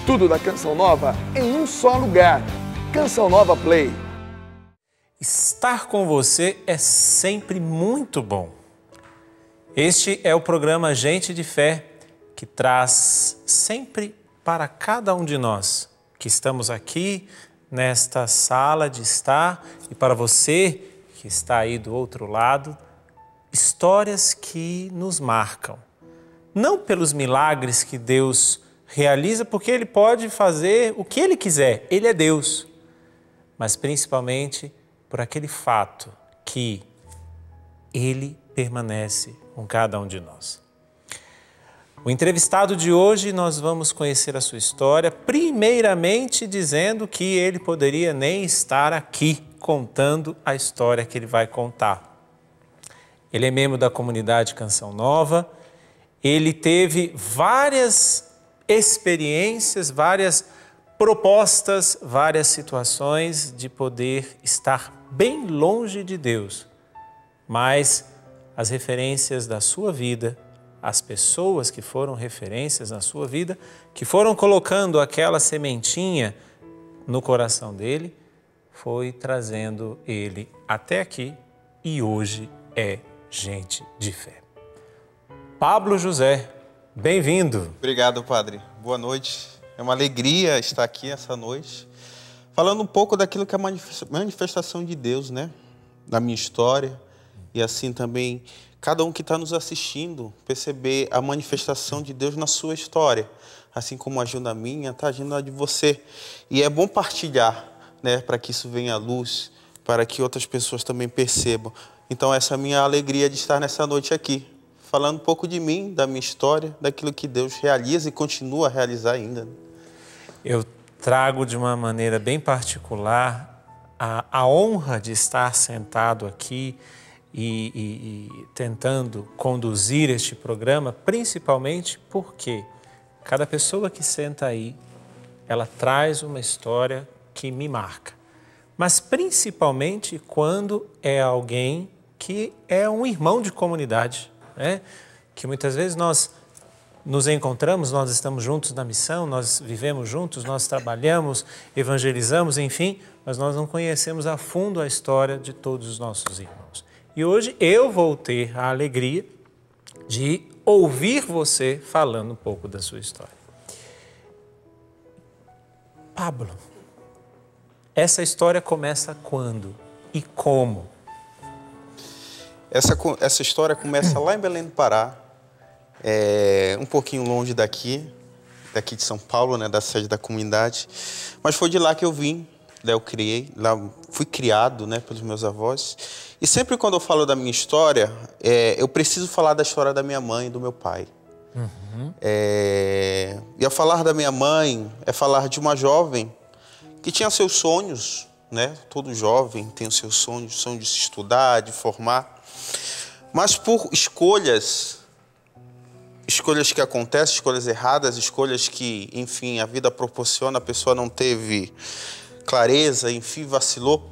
Tudo da Canção Nova em um só lugar. Canção Nova Play. Estar com você é sempre muito bom. Este é o programa Gente de Fé, que traz sempre para cada um de nós que estamos aqui nesta sala de estar e para você que está aí do outro lado, histórias que nos marcam. Não pelos milagres que Deus realiza, porque Ele pode fazer o que Ele quiser, Ele é Deus, mas principalmente por aquele fato que Ele permanece com cada um de nós. O entrevistado de hoje, nós vamos conhecer a sua história, primeiramente dizendo que ele poderia nem estar aqui contando a história que ele vai contar. Ele é membro da comunidade Canção Nova, ele teve várias experiências, várias propostas, várias situações de poder estar bem longe de Deus, mas as referências da sua vida, as pessoas que foram referências na sua vida, que foram colocando aquela sementinha no coração dele, foi trazendo ele até aqui e hoje é gente de fé. Pablo José, bem-vindo. Obrigado, padre. Boa noite. É uma alegria estar aqui essa noite, falando um pouco daquilo que é a manifestação de Deus, né? Da minha história e assim também cada um que está nos assistindo perceber a manifestação de Deus na sua história, assim como agiu na minha, está agindo na de você. E é bom partilhar, né? Para que isso venha à luz, para que outras pessoas também percebam. Então essa é a minha alegria de estar nessa noite aqui, falando um pouco de mim, da minha história, daquilo que Deus realiza e continua a realizar ainda. Eu trago de uma maneira bem particular a honra de estar sentado aqui e tentando conduzir este programa, principalmente porque cada pessoa que senta aí, ela traz uma história que me marca. Mas principalmente quando é alguém que é um irmão de comunidade, né? Que muitas vezes nós nos encontramos, nós estamos juntos na missão, nós vivemos juntos, nós trabalhamos, evangelizamos, enfim, mas nós não conhecemos a fundo a história de todos os nossos irmãos. E hoje eu vou ter a alegria de ouvir você falando um pouco da sua história. Pablo, essa história começa quando e como? Essa história começa lá em Belém do Pará, um pouquinho longe daqui de São Paulo, né, da sede da comunidade. Mas foi de lá que eu vim, né, fui criado, né, pelos meus avós. E sempre quando eu falo da minha história, eu preciso falar da história da minha mãe e do meu pai. Uhum. E ao falar da minha mãe, é falar de uma jovem que tinha seus sonhos, né? Todo jovem tem os seus sonhos, sonho de se estudar, de formar. Mas por escolhas que acontecem, escolhas erradas, escolhas que, enfim, a vida proporciona, a pessoa não teve clareza, enfim, vacilou.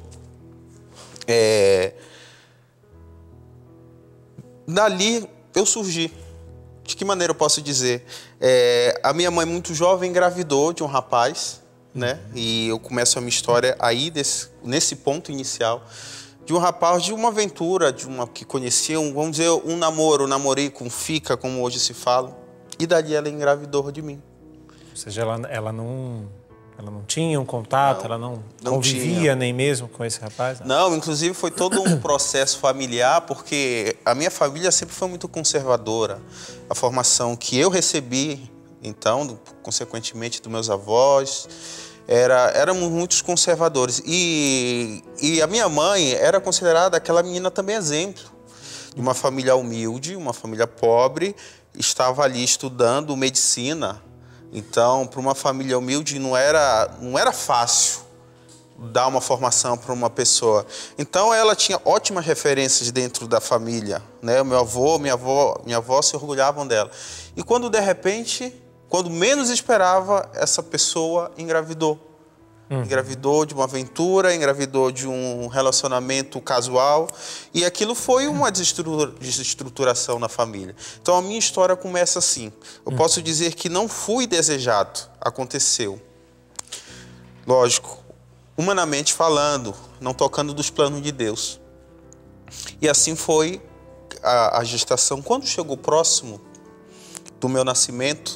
Dali eu surgi. De que maneira eu posso dizer? A minha mãe, muito jovem, engravidou de um rapaz, né? E eu começo a minha história aí, nesse ponto inicial, de um rapaz, de uma aventura, que conhecia, vamos dizer, um namorico, um fica, como hoje se fala. E dali ela engravidou de mim. Ou seja, ela não tinha um contato, ela não convivia tinha. Nem mesmo com esse rapaz? Não, inclusive foi todo um processo familiar, porque a minha família sempre foi muito conservadora. A formação que eu recebi, então, consequentemente dos meus avós, éramos muitos conservadores. E a minha mãe era considerada aquela menina também exemplo, de uma família humilde, uma família pobre, estava ali estudando medicina. Então, para uma família humilde, não era fácil dar uma formação para uma pessoa. Então, ela tinha ótimas referências dentro da família, né? Meu avô, minha avó se orgulhavam dela. E quando, de repente, quando menos esperava, essa pessoa engravidou. Engravidou de uma aventura, engravidou de um relacionamento casual. E aquilo foi uma desestruturação na família. Então a minha história começa assim. Eu posso dizer que não fui desejado, aconteceu. Lógico, humanamente falando, não tocando dos planos de Deus. E assim foi a gestação. Quando chegou próximo do meu nascimento,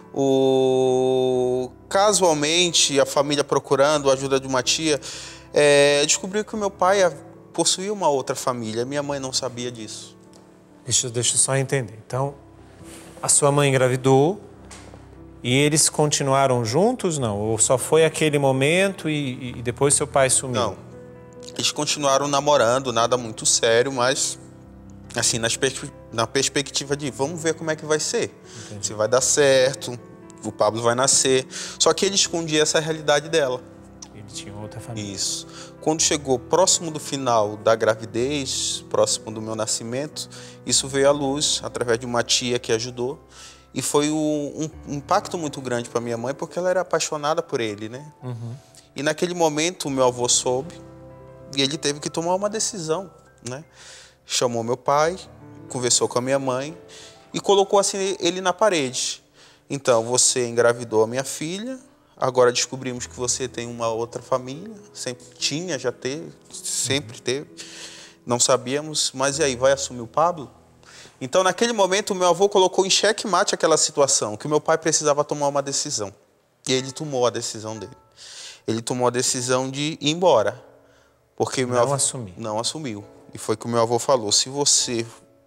casualmente, a família procurando a ajuda de uma tia, descobriu que o meu pai possuía uma outra família. Minha mãe não sabia disso. Deixa eu só entender. Então, a sua mãe engravidou e eles continuaram juntos, não? Ou só foi aquele momento e depois seu pai sumiu? Não. Eles continuaram namorando, nada muito sério, mas assim, na perspectiva de vamos ver como é que vai ser. Entendi. Se vai dar certo, o Pablo vai nascer. Só que ele escondia essa realidade dela. Ele tinha outra família. Isso. Quando chegou próximo do final da gravidez, próximo do meu nascimento, isso veio à luz através de uma tia que ajudou. E foi um impacto muito grande para minha mãe, porque ela era apaixonada por ele, né? E naquele momento o meu avô soube e ele teve que tomar uma decisão, né? Chamou meu pai, conversou com a minha mãe e colocou assim ele na parede. Então, você engravidou a minha filha, agora descobrimos que você tem uma outra família, sempre tinha, já teve, sempre teve, não sabíamos, mas e aí, vai assumir o Pablo? Então, naquele momento, o meu avô colocou em xeque-mate aquela situação, que o meu pai precisava tomar uma decisão. E ele tomou a decisão dele. Ele tomou a decisão de ir embora. Porque meu avô não assumiu. E foi o que o meu avô falou, se você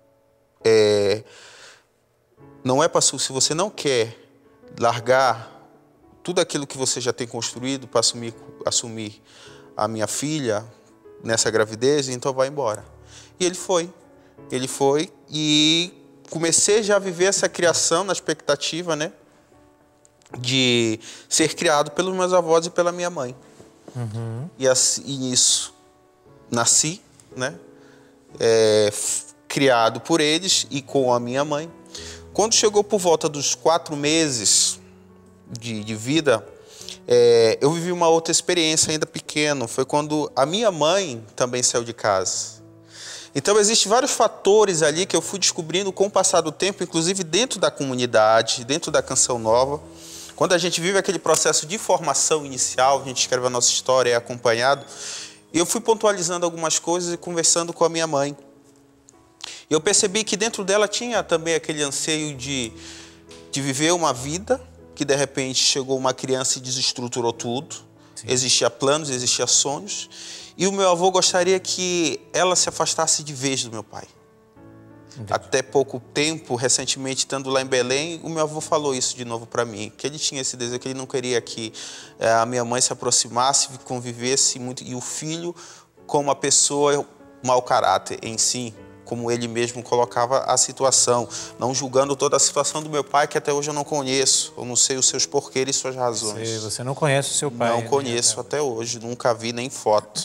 se você não quer largar tudo aquilo que você já tem construído para assumir a minha filha nessa gravidez, então vai embora. E ele foi. Ele foi e comecei já a viver essa criação na expectativa, né, de ser criado pelos meus avós e pela minha mãe. E assim, nisso nasci, né, criado por eles e com a minha mãe. Quando chegou por volta dos 4 meses de vida, eu vivi uma outra experiência ainda pequeno. Foi quando a minha mãe também saiu de casa. Então, existem vários fatores ali que eu fui descobrindo com o passar do tempo, inclusive dentro da comunidade, dentro da Canção Nova. Quando a gente vive aquele processo de formação inicial, a gente escreve a nossa história, é acompanhado. E eu fui pontualizando algumas coisas e conversando com a minha mãe. Eu percebi que dentro dela tinha também aquele anseio de viver uma vida, que de repente chegou uma criança e desestruturou tudo. Sim. Existia planos, existia sonhos. E o meu avô gostaria que ela se afastasse de vez do meu pai. Entendi. Até pouco tempo, recentemente, estando lá em Belém, o meu avô falou isso de novo para mim, que ele tinha esse desejo, que ele não queria que a minha mãe se aproximasse, convivesse muito, e o filho como uma pessoa mau caráter em si, como ele mesmo colocava a situação, não julgando toda a situação do meu pai, que até hoje eu não conheço, eu não sei os seus porquês e suas razões. Você não conhece o seu pai? Não conheço até hoje, nunca vi nem foto.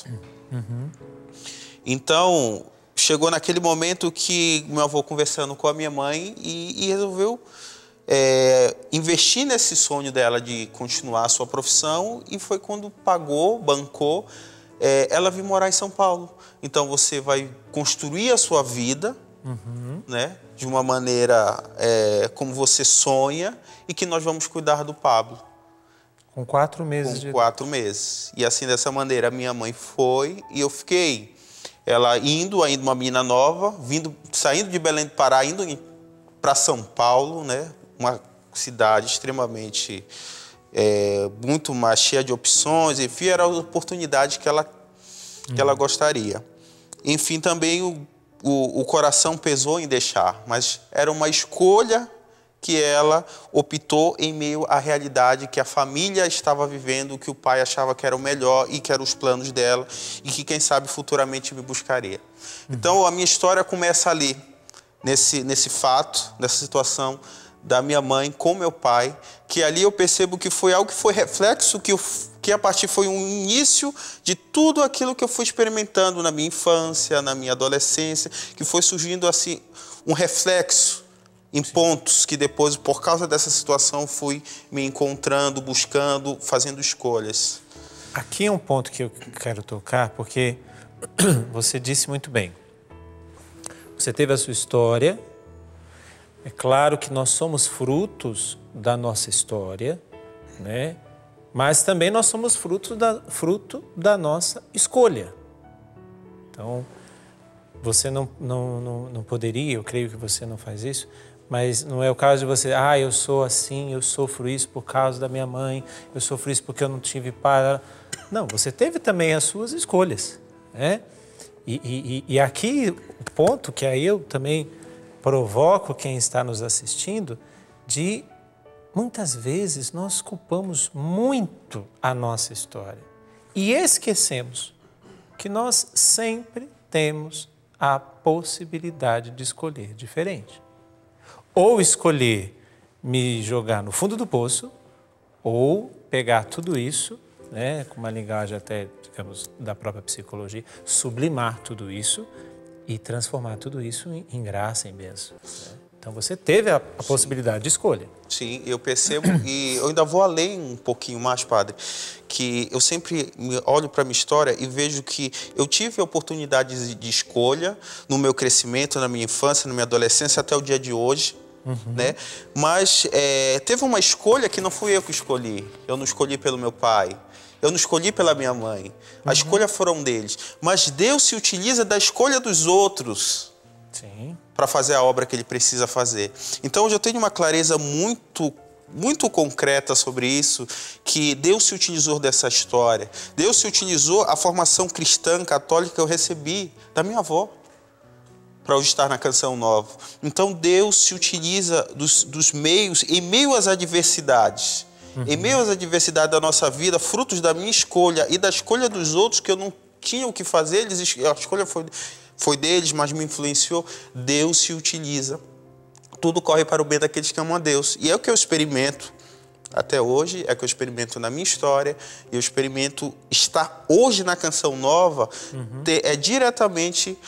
Então, chegou naquele momento que meu avô conversando com a minha mãe e resolveu investir nesse sonho dela de continuar a sua profissão, e foi quando bancou, ela vir morar em São Paulo. Então, você vai construir a sua vida, né, de uma maneira como você sonha, e que nós vamos cuidar do Pablo. Com 4 meses? Com 4 meses. E assim, dessa maneira, a minha mãe foi e eu fiquei. Ela ainda uma menina nova, saindo de Belém do Pará, indo para São Paulo, né, uma cidade extremamente, muito mais cheia de opções, enfim, era a oportunidade que ela gostaria. Enfim, também o coração pesou em deixar, mas era uma escolha que ela optou em meio à realidade que a família estava vivendo, que o pai achava que era o melhor e que eram os planos dela, e que, quem sabe, futuramente me buscaria. Então, a minha história começa ali, nesse fato, nessa situação da minha mãe com meu pai, que ali eu percebo que foi algo que foi reflexo, que a partir foi um início de tudo aquilo que eu fui experimentando na minha infância, na minha adolescência, que foi surgindo assim um reflexo em pontos que depois, por causa dessa situação, fui me encontrando, buscando, fazendo escolhas. Aqui é um ponto que eu quero tocar, porque você disse muito bem. Você teve a sua história. É claro que nós somos frutos da nossa história, né? Mas também nós somos fruto da nossa escolha. Então, você não poderia, eu creio que você não faz isso, mas não é o caso de você, eu sou assim, eu sofro isso por causa da minha mãe, eu sofro isso porque eu não tive pai. Não, você teve também as suas escolhas, né? E aqui o ponto que aí eu também provoco quem está nos assistindo, de muitas vezes nós culpamos muito a nossa história e esquecemos que nós sempre temos a possibilidade de escolher diferente. Ou escolher me jogar no fundo do poço, ou pegar tudo isso, né, com uma linguagem até, digamos, da própria psicologia, sublimar tudo isso e transformar tudo isso em graça, em bênção. Né? Então você teve a possibilidade de escolha. Sim, eu percebo e eu ainda vou além um pouquinho mais, padre, que eu sempre olho para a minha história e vejo que eu tive oportunidades de escolha no meu crescimento, na minha infância, na minha adolescência, até o dia de hoje. Né? Mas teve uma escolha que não fui eu que escolhi. Eu não escolhi pelo meu pai. Eu não escolhi pela minha mãe. A escolha foram deles. Mas Deus se utiliza da escolha dos outros para fazer a obra que Ele precisa fazer. Então, hoje eu tenho uma clareza muito concreta sobre isso, que Deus se utilizou dessa história. Deus se utilizou a formação cristã, católica que eu recebi da minha avó para hoje estar na Canção Nova. Então, Deus se utiliza dos meios, em meio às adversidades. Em meio às adversidades da nossa vida, frutos da minha escolha e da escolha dos outros, que eu não tinha o que fazer, a escolha foi deles, mas me influenciou. Deus se utiliza. Tudo corre para o bem daqueles que amam a Deus. E é o que eu experimento até hoje, é o que eu experimento na minha história, e eu experimento estar hoje na Canção Nova, diretamente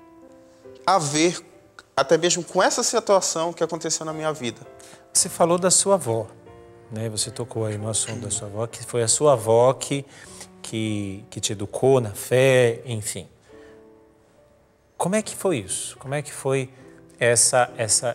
a ver, até mesmo com essa situação que aconteceu na minha vida. Você falou da sua avó, né? Você tocou aí no assunto da sua avó, que foi a sua avó que te educou na fé, enfim. Como é que foi isso? Como é que foi essa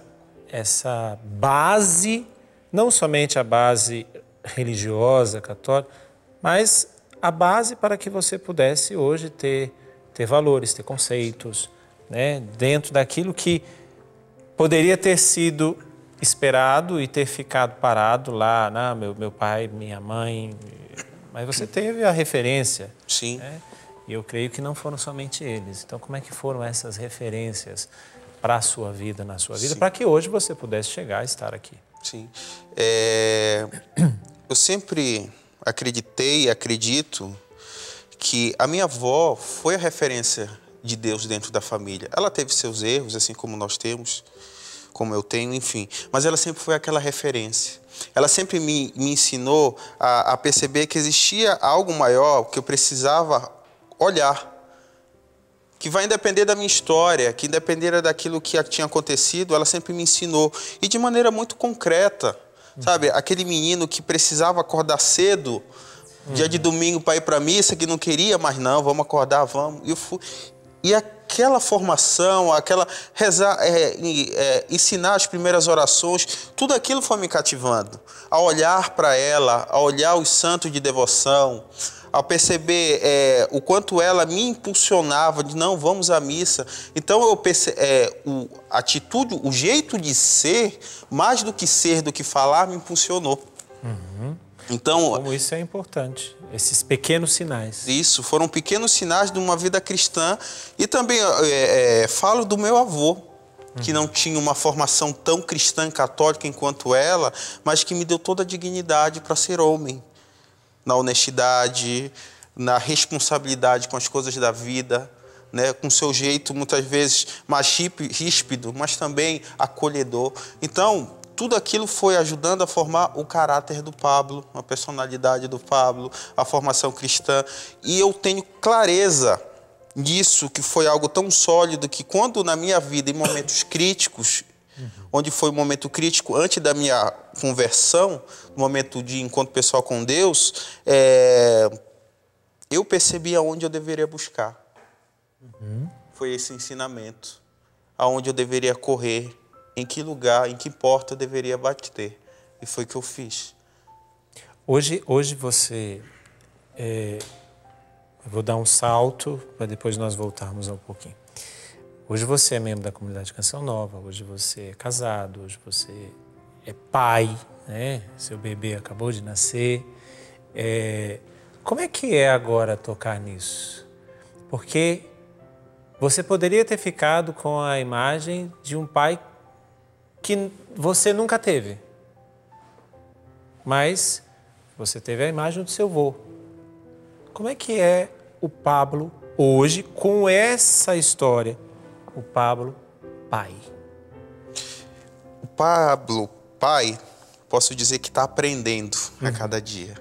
base, não somente a base religiosa, católica, mas a base para que você pudesse hoje ter valores, ter conceitos, né, dentro daquilo que poderia ter sido esperado e ter ficado parado lá, meu pai, minha mãe, mas você teve a referência. Sim. Né? E eu creio que não foram somente eles. Então, como é que foram essas referências para a sua vida, na sua vida, para que hoje você pudesse chegar a estar aqui? Sim. Eu sempre acreditei e acredito que a minha avó foi a referência de Deus dentro da família. Ela teve seus erros, assim como nós temos, como eu tenho, enfim. Mas ela sempre foi aquela referência. Ela sempre me ensinou a perceber que existia algo maior que eu precisava olhar, que vai depender da minha história, que independera daquilo que tinha acontecido, ela sempre me ensinou. E de maneira muito concreta, sabe? Aquele menino que precisava acordar cedo, dia de domingo para ir para a missa, que não queria, mas não, vamos acordar, vamos. E aquela formação, aquela rezar, ensinar as primeiras orações, tudo aquilo foi me cativando. A olhar para ela, a olhar os santos de devoção, a perceber o quanto ela me impulsionava de não, vamos à missa. Então eu a atitude, o jeito de ser, mais do que falar, me impulsionou. Então, como isso é importante, esses pequenos sinais. Isso, foram pequenos sinais de uma vida cristã. E também falo do meu avô, que não tinha uma formação tão cristã católica enquanto ela, mas que me deu toda a dignidade para ser homem. Na honestidade, na responsabilidade com as coisas da vida, né? Com seu jeito, muitas vezes, mais ríspido, mas também acolhedor. Então, tudo aquilo foi ajudando a formar o caráter do Pablo, a personalidade do Pablo, a formação cristã. E eu tenho clareza disso, que foi algo tão sólido que quando na minha vida, em momentos críticos, onde foi um momento crítico antes da minha conversão, no momento de encontro pessoal com Deus, eu percebi aonde eu deveria buscar. Foi esse ensinamento. Aonde eu deveria correr, em que lugar, em que porta eu deveria bater. E foi o que eu fiz. Hoje você... eu vou dar um salto para depois nós voltarmos um pouquinho. Hoje você é membro da comunidade Canção Nova, hoje você é casado, hoje você é pai, né? Seu bebê acabou de nascer. Como é que é agora tocar nisso? Porque você poderia ter ficado com a imagem de um pai que você nunca teve. Mas você teve a imagem do seu avô. Como é que é o Pablo hoje com essa história? O Pablo pai. O Pablo pai, posso dizer que está aprendendo a cada dia.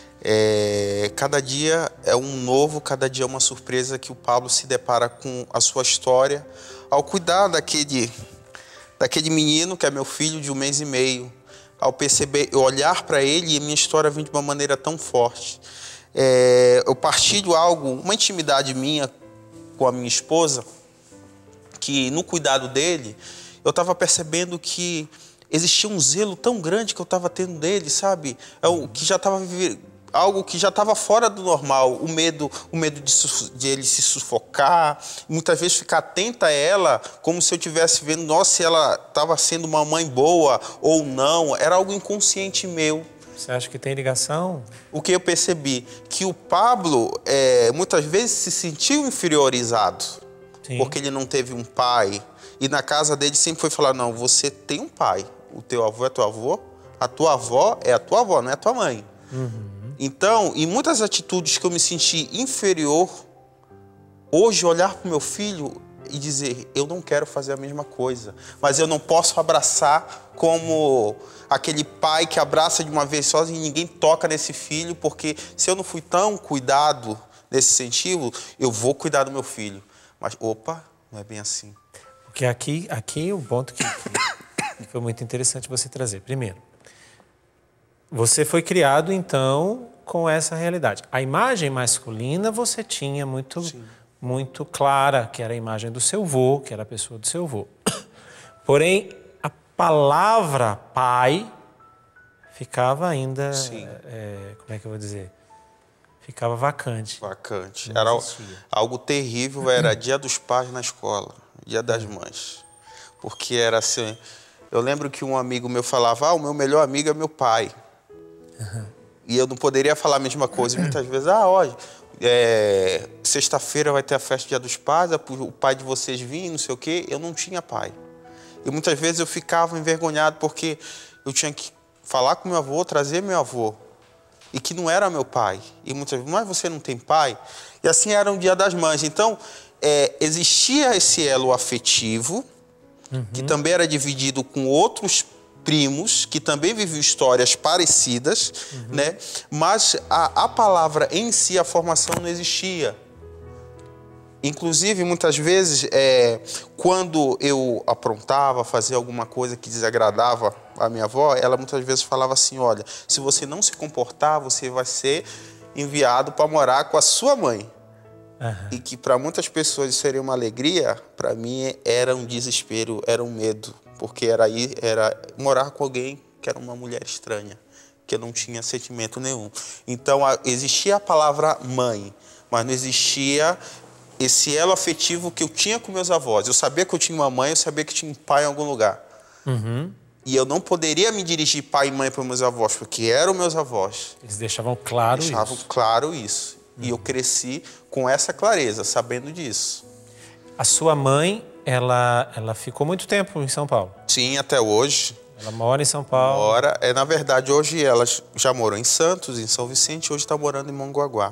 Cada dia é um novo, cada dia é uma surpresa que o Pablo se depara com a sua história ao cuidar daquele menino que é meu filho de 1 mês e meio, ao perceber, eu olhar para ele e a minha história vem de uma maneira tão forte. Eu partilho algo, uma intimidade minha com a minha esposa, que no cuidado dele, eu estava percebendo que existia um zelo tão grande que eu estava tendo dele, sabe? Que já estava vivendo algo que já estava fora do normal, o medo de ele se sufocar, muitas vezes ficar atenta a ela, como se eu estivesse vendo, nossa, se ela estava sendo uma mãe boa ou não, era algo inconsciente meu. Você acha que tem ligação? O que eu percebi? Que o Pablo, muitas vezes, se sentiu inferiorizado. Sim. Porque ele não teve um pai. E na casa dele sempre foi falar, não, você tem um pai. O teu avô é teu avô, a tua avó é a tua avó, não é a tua mãe. Então, em muitas atitudes que eu me senti inferior, hoje olhar para o meu filho e dizer, eu não quero fazer a mesma coisa, mas eu não posso abraçar como aquele pai que abraça de uma vez só e ninguém toca nesse filho, porque se eu não fui tão cuidado nesse sentido, eu vou cuidar do meu filho. Mas, opa, não é bem assim. Porque aqui o ponto que foi muito interessante você trazer. Primeiro, você foi criado, então, com essa realidade. A imagem masculina você tinha muito clara, que era a imagem do seu avô, que era a pessoa do seu avô. Porém, a palavra pai ficava ainda... como é que eu vou dizer? Ficava vacante. Vacante. Era algo terrível, era dia dos pais na escola, dia das mães. Porque era assim... Eu lembro que um amigo meu falava, o meu melhor amigo é meu pai. E eu não poderia falar a mesma coisa. E muitas vezes, sexta-feira vai ter a festa dia dos pais, o pai de vocês vinha, não sei o quê. Eu não tinha pai. E muitas vezes eu ficava envergonhado porque eu tinha que falar com meu avô, trazer meu avô. E que não era meu pai. E muitas vezes, mas você não tem pai? E assim era o dia das mães. Então, existia esse elo afetivo, que também era dividido com outros primos, que também viviam histórias parecidas, né? Mas a palavra em si, a formação não existia. Inclusive, muitas vezes, quando eu aprontava, fazia alguma coisa que desagradava a minha avó, ela muitas vezes falava assim, olha, se você não se comportar, você vai ser enviado para morar com a sua mãe. E que para muitas pessoas isso seria uma alegria, para mim era um desespero, era um medo. Porque era morar com alguém que era uma mulher estranha, que não tinha sentimento nenhum. Então, existia a palavra mãe, mas não existia esse elo afetivo que eu tinha com meus avós. Eu sabia que eu tinha uma mãe, eu sabia que tinha um pai em algum lugar. E eu não poderia me dirigir pai e mãe para meus avós, porque eram meus avós. Eles deixavam claro isso. Deixavam claro isso. E eu cresci com essa clareza, sabendo disso. A sua mãe... Ela ficou muito tempo em São Paulo? Sim, até hoje. Ela mora em São Paulo? Mora. Na verdade, hoje ela já morou em Santos, em São Vicente, hoje está morando em Mongaguá.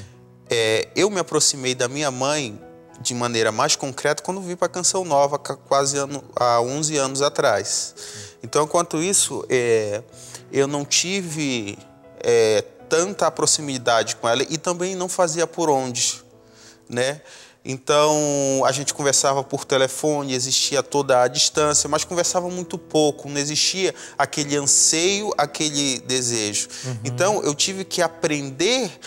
Eu me aproximei da minha mãe de maneira mais concreta quando vim para a Canção Nova, há 11 anos atrás. Então, enquanto isso, eu não tive tanta proximidade com ela e também não fazia por onde, né? Então, a gente conversava por telefone, existia toda a distância, mas conversava muito pouco, não existia aquele anseio, aquele desejo. Então, eu tive que aprender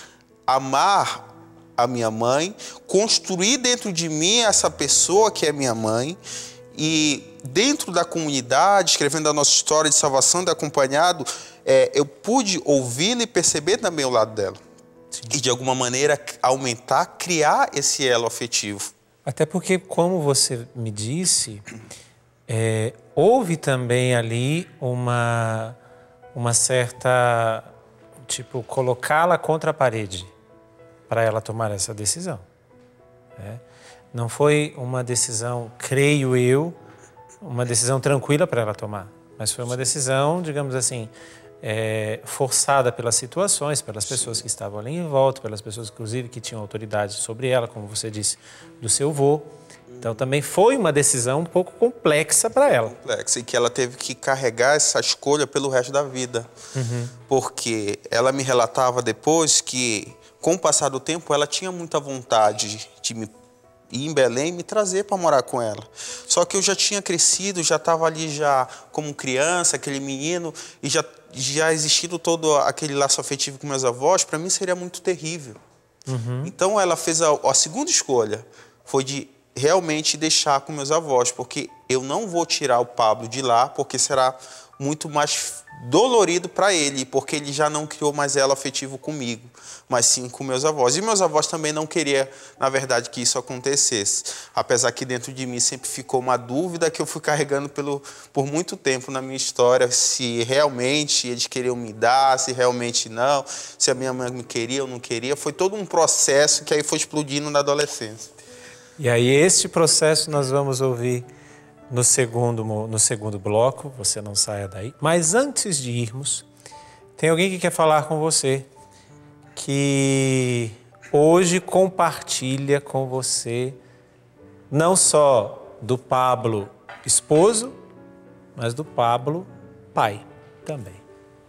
amar a minha mãe, construir dentro de mim essa pessoa que é minha mãe, e dentro da comunidade, escrevendo a nossa história de salvação de acompanhado, eu pude ouvi-la e perceber também o lado dela. Sim. E de alguma maneira aumentar, criar esse elo afetivo. Até porque, como você me disse, houve também ali uma certa, tipo, colocá-la contra a parede para ela tomar essa decisão. Não foi uma decisão, creio eu, uma decisão tranquila para ela tomar, mas foi uma decisão, digamos assim, forçada pelas situações, pelas pessoas que estavam ali em volta, pelas pessoas, inclusive, que tinham autoridade sobre ela, como você disse, do seu avô. Então, também foi uma decisão um pouco complexa para ela. Complexa, e que ela teve que carregar essa escolha pelo resto da vida. Uhum. Porque ela me relatava depois que, com o passar do tempo, ela tinha muita vontade de me ir em Belém e me trazer para morar com ela. Só que eu já tinha crescido, já estava ali já como criança, aquele menino, e já existindo todo aquele laço afetivo com meus avós, para mim seria muito terrível. Uhum. Então, ela fez a segunda escolha, foi de realmente deixar com meus avós, porque eu não vou tirar o Pablo de lá, porque será muito mais dolorido para ele, porque ele já não criou mais elo afetivo comigo, mas sim com meus avós. E meus avós também não queriam, na verdade, que isso acontecesse. Apesar que dentro de mim sempre ficou uma dúvida que eu fui carregando por muito tempo na minha história, se realmente eles queriam me dar, se realmente não, se a minha mãe me queria ou não queria. Foi todo um processo que aí foi explodindo na adolescência. E aí este processo nós vamos ouvir no segundo bloco, você não saia daí. Mas antes de irmos, tem alguém que quer falar com você, que hoje compartilha com você não só do Pablo esposo, mas do Pablo pai também.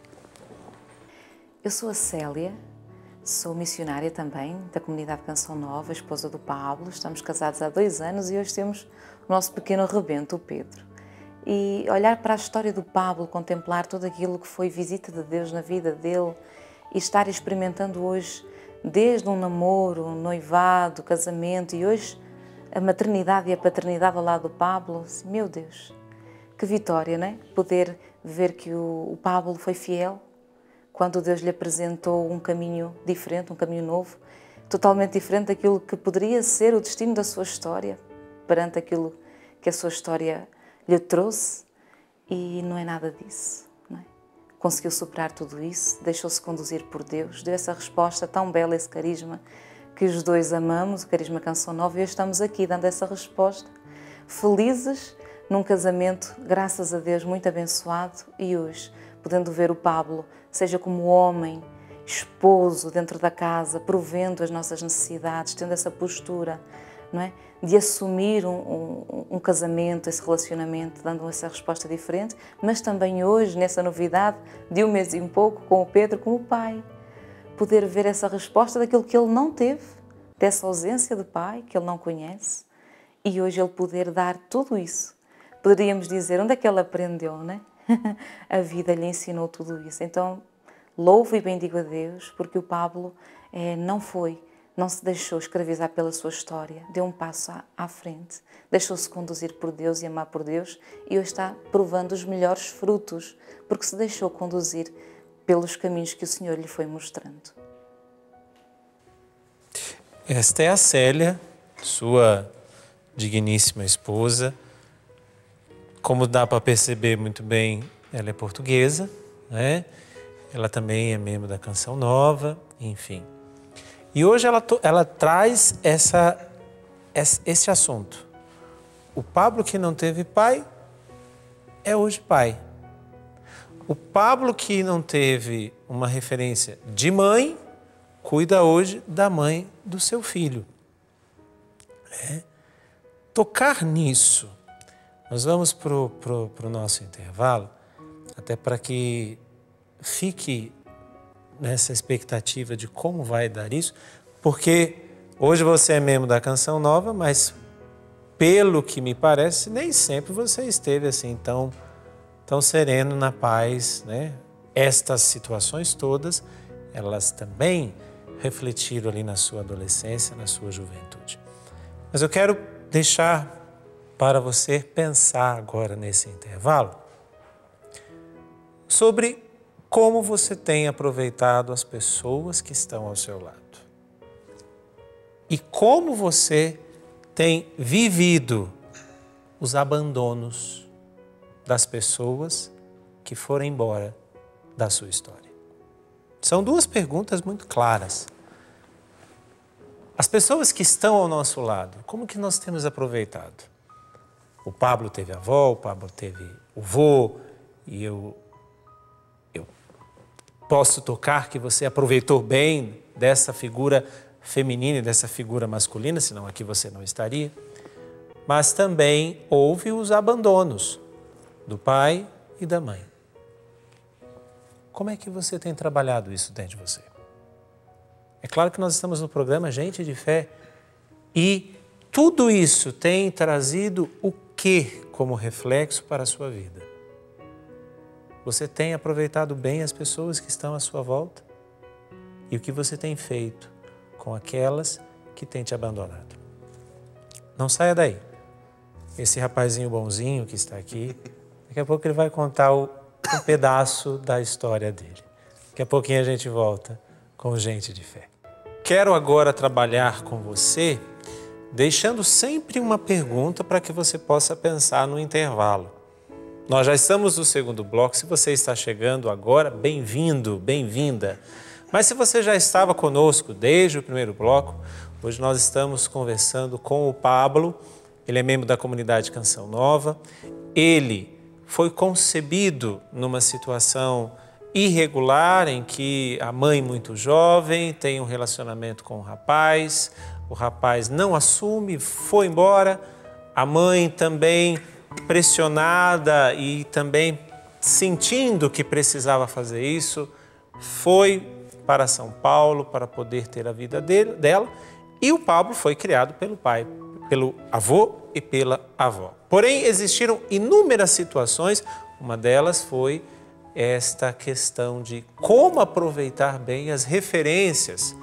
Eu sou a Célia. Sou missionária também da comunidade Canção Nova, esposa do Pablo. Estamos casados há 2 anos e hoje temos o nosso pequeno rebento, o Pedro. E olhar para a história do Pablo, contemplar tudo aquilo que foi visita de Deus na vida dele e estar experimentando hoje, desde um namoro, um noivado, casamento e hoje a maternidade e a paternidade ao lado do Pablo, assim, meu Deus, que vitória, não é? Poder ver que o Pablo foi fiel, quando Deus lhe apresentou um caminho diferente, um caminho novo, totalmente diferente daquilo que poderia ser o destino da sua história, perante aquilo que a sua história lhe trouxe, e não é nada disso. Não é? Conseguiu superar tudo isso, deixou-se conduzir por Deus, deu essa resposta tão bela, esse carisma que os dois amamos, o carisma Canção Nova, e hoje estamos aqui dando essa resposta, felizes num casamento, graças a Deus, muito abençoado, e hoje podendo ver o Pablo, seja como homem, esposo dentro da casa, provendo as nossas necessidades, tendo essa postura, não é? De assumir um casamento, esse relacionamento, dando essa resposta diferente, mas também hoje, nessa novidade de 1 mês e um pouco, com o Pedro como pai, poder ver essa resposta daquilo que ele não teve, dessa ausência de pai, que ele não conhece, e hoje ele poder dar tudo isso. Poderíamos dizer, onde é que ele aprendeu, não é? A vida lhe ensinou tudo isso. Então, louvo e bendigo a Deus, porque o Pablo não se deixou escravizar pela sua história, deu um passo à frente, deixou-se conduzir por Deus e amar por Deus, e hoje está provando os melhores frutos, porque se deixou conduzir pelos caminhos que o Senhor lhe foi mostrando. Esta é a Célia, sua digníssima esposa. Como dá para perceber muito bem, ela é portuguesa, né? Ela também é membro da Canção Nova, enfim. E hoje ela traz esse assunto. O Pablo que não teve pai, é hoje pai. O Pablo que não teve uma referência de mãe, cuida hoje da mãe do seu filho. Tocar nisso. Nós vamos para o nosso intervalo, até para que fique nessa expectativa de como vai dar isso, porque hoje você é membro da Canção Nova, mas pelo que me parece, nem sempre você esteve assim tão sereno na paz, né? Estas situações todas, elas também refletiram ali na sua adolescência, na sua juventude. Mas eu quero deixar para você pensar agora nesse intervalo sobre como você tem aproveitado as pessoas que estão ao seu lado e como você tem vivido os abandonos das pessoas que foram embora da sua história. São duas perguntas muito claras. As pessoas que estão ao nosso lado, como que nós temos aproveitado? O Pablo teve avó, o Pablo teve o vô, e eu posso tocar que você aproveitou bem dessa figura feminina e dessa figura masculina, senão aqui você não estaria. Mas também houve os abandonos do pai e da mãe. Como é que você tem trabalhado isso dentro de você? É claro que nós estamos no programa Gente de Fé e tudo isso tem trazido o que como reflexo para a sua vida? Você tem aproveitado bem as pessoas que estão à sua volta? E o que você tem feito com aquelas que têm te abandonado? Não saia daí. Esse rapazinho bonzinho que está aqui, daqui a pouco ele vai contar um pedaço da história dele. Daqui a pouquinho a gente volta com Gente de Fé. Quero agora trabalhar com você, deixando sempre uma pergunta para que você possa pensar no intervalo. Nós já estamos no segundo bloco. Se você está chegando agora, bem-vindo, bem-vinda. Mas se você já estava conosco desde o primeiro bloco, hoje nós estamos conversando com o Pablo. Ele é membro da comunidade Canção Nova. Ele foi concebido numa situação irregular em que a mãe, muito jovem, tem um relacionamento com o rapaz não assume, foi embora, a mãe também pressionada e também sentindo que precisava fazer isso, foi para São Paulo para poder ter a vida dela, e o Pablo foi criado pelo pai, pelo avô e pela avó. Porém, existiram inúmeras situações, uma delas foi esta questão de como aproveitar bem as referências,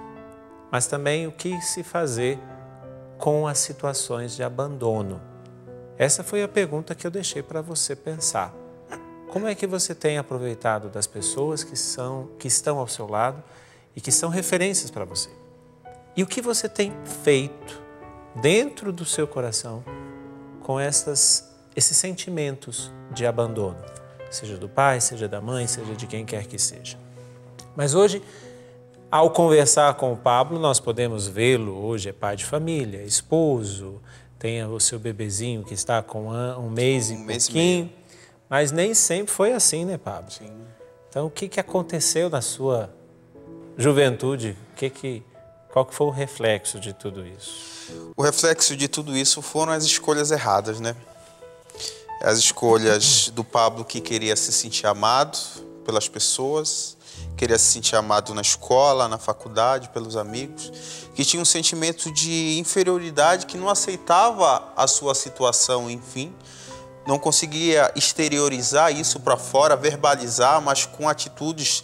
mas também o que se fazer com as situações de abandono. Essa foi a pergunta que eu deixei para você pensar. Como é que você tem aproveitado das pessoas que estão ao seu lado e que são referências para você? E o que você tem feito dentro do seu coração com esses sentimentos de abandono? Seja do pai, seja da mãe, seja de quem quer que seja. Mas hoje, ao conversar com o Pablo, nós podemos vê-lo, hoje é pai de família, esposo, tem o seu bebezinho que está com um mês e pouquinho, mas nem sempre foi assim, né, Pablo? Sim. Então, o que aconteceu na sua juventude? Qual que foi o reflexo de tudo isso? O reflexo de tudo isso foram as escolhas erradas, né? As escolhas do Pablo, que queria se sentir amado pelas pessoas, queria se sentir amado na escola, na faculdade, pelos amigos, que tinha um sentimento de inferioridade, que não aceitava a sua situação, enfim, não conseguia exteriorizar isso para fora, verbalizar, mas com atitudes,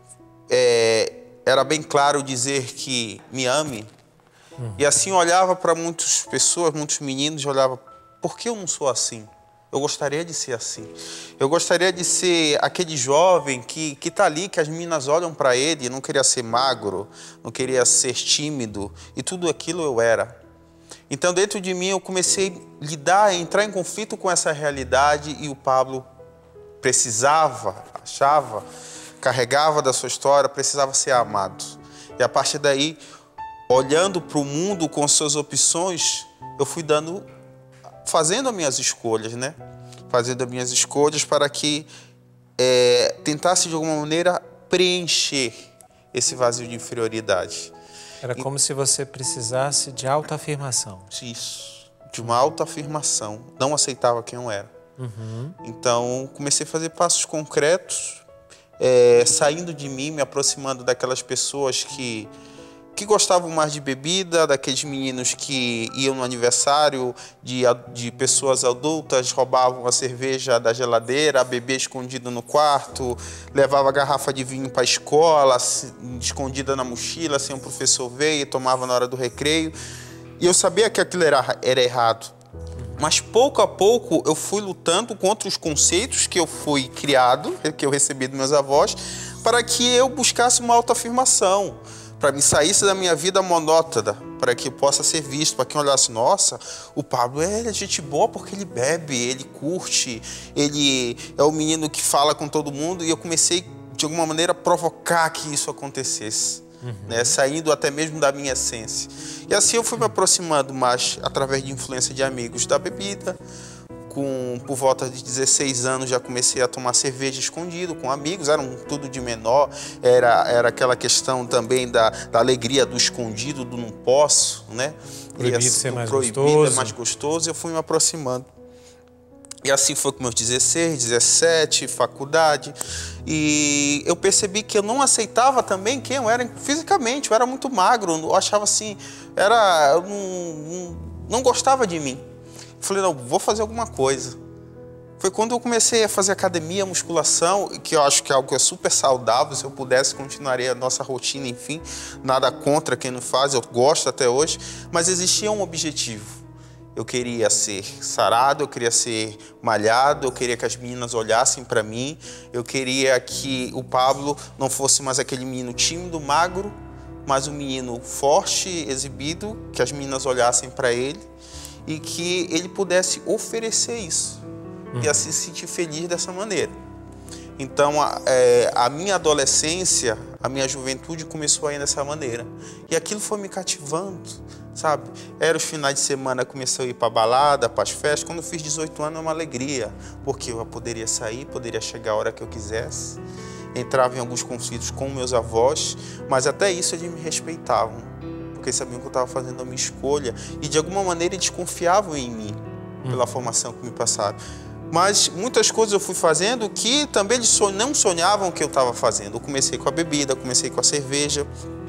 era bem claro dizer que me ame. E assim olhava para muitas pessoas, muitos meninos, e olhava, por que eu não sou assim? Eu gostaria de ser assim. Eu gostaria de ser aquele jovem que está ali, que as meninas olham para ele, não queria ser magro, não queria ser tímido, e tudo aquilo eu era. Então, dentro de mim, eu comecei a lidar, entrar em conflito com essa realidade, e o Pablo precisava, achava, carregava da sua história, precisava ser amado. E a partir daí, olhando para o mundo com suas opções, eu fui fazendo as minhas escolhas, né? Fazendo as minhas escolhas para que tentasse, de alguma maneira, preencher esse vazio de inferioridade. Era como se você precisasse de autoafirmação. Isso, de uma autoafirmação. Não aceitava quem eu era. Então, comecei a fazer passos concretos, saindo de mim, me aproximando daquelas pessoas que que gostavam mais de bebida, daqueles meninos que iam no aniversário de pessoas adultas, roubavam a cerveja da geladeira, bebia escondido no quarto, levava a garrafa de vinho para a escola, escondida na mochila, sem o professor ver, e tomava na hora do recreio. E eu sabia que aquilo era errado. Mas pouco a pouco eu fui lutando contra os conceitos que eu fui criado, que eu recebi dos meus avós, para que eu buscasse uma autoafirmação, para me saísse da minha vida monótona, para que eu possa ser visto, para quem olhasse, nossa, o Pablo é gente boa porque ele bebe, ele curte, ele é o menino que fala com todo mundo, e eu comecei, de alguma maneira, a provocar que isso acontecesse. Né, saindo até mesmo da minha essência. E assim eu fui me aproximando mais através de influência de amigos da bebida. Por volta de 16 anos já comecei a tomar cerveja escondido com amigos, eram tudo de menor, era aquela questão também da alegria do escondido, do não posso, né? Proibido ser mais proibido gostoso. É mais gostoso, e eu fui me aproximando. E assim foi com meus 16, 17, faculdade. E eu percebi que eu não aceitava também quem eu era fisicamente. Eu era muito magro, eu achava assim, eu não gostava de mim. Falei, não, vou fazer alguma coisa. Foi quando eu comecei a fazer academia, musculação, que eu acho que é algo que é super saudável. Se eu pudesse, continuaria a nossa rotina, enfim. Nada contra quem não faz, eu gosto até hoje. Mas existia um objetivo. Eu queria ser sarado, eu queria ser malhado, eu queria que as meninas olhassem para mim, eu queria que o Pablo não fosse mais aquele menino tímido, magro, mas um menino forte, exibido, que as meninas olhassem para ele e que ele pudesse oferecer isso e assim se sentir feliz dessa maneira. Então, a minha adolescência, a minha juventude começou aí dessa maneira. E aquilo foi me cativando, sabe? Era os finais de semana, comecei a ir para a balada, para as festas. Quando eu fiz 18 anos, é uma alegria, porque eu poderia sair, poderia chegar a hora que eu quisesse. Entrava em alguns conflitos com meus avós, mas até isso eles me respeitavam, porque sabiam que eu estava fazendo a minha escolha e, de alguma maneira, eles confiavam em mim, pela formação que me passaram. Mas muitas coisas eu fui fazendo que também eles não sonhavam que eu estava fazendo. Eu comecei com a bebida, comecei com a cerveja,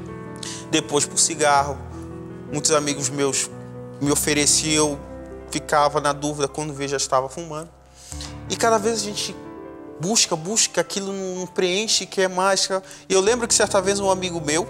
depois por cigarro. Muitos amigos meus me ofereciam, ficava na dúvida, quando vejo já estava fumando. E cada vez a gente busca, aquilo não preenche, quer mais. E eu lembro que certa vez um amigo meu